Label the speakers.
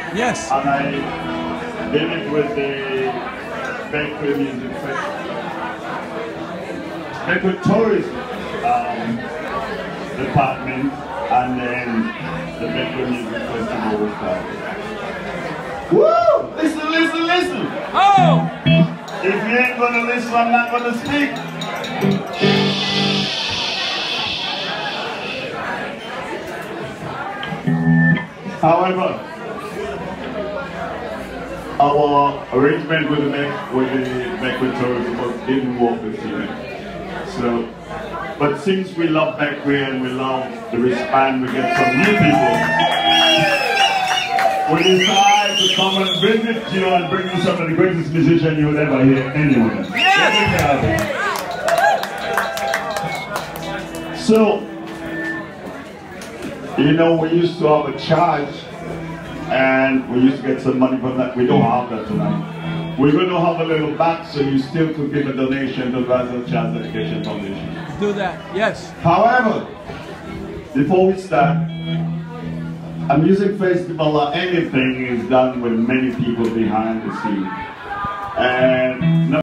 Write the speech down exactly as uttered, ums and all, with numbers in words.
Speaker 1: Yes.
Speaker 2: And I did it with the Beckwith Music Festival. Beckwith Tourism um, Department, and then the Beckwith Music Festival was started. Woo! Listen, listen, listen!
Speaker 1: Oh!
Speaker 2: If you ain't gonna listen, I'm not gonna speak. However, our arrangement with the Beck, with the Beckwith Tourism didn't work this year. So, but since we love Beckwith and we love the wristband, we get some new people. We decide to come and visit you and bring you some of the greatest musicians you'll ever hear anywhere.
Speaker 1: Yes!
Speaker 2: So, you know, we used to have a charge and we used to get some money from that. We don't have that tonight. We're going to have a little back so you still could give a donation to the Brazil Child Education Foundation.
Speaker 1: Do that, yes.
Speaker 2: However, before we start, a music festival or anything is done with many people behind the scene. And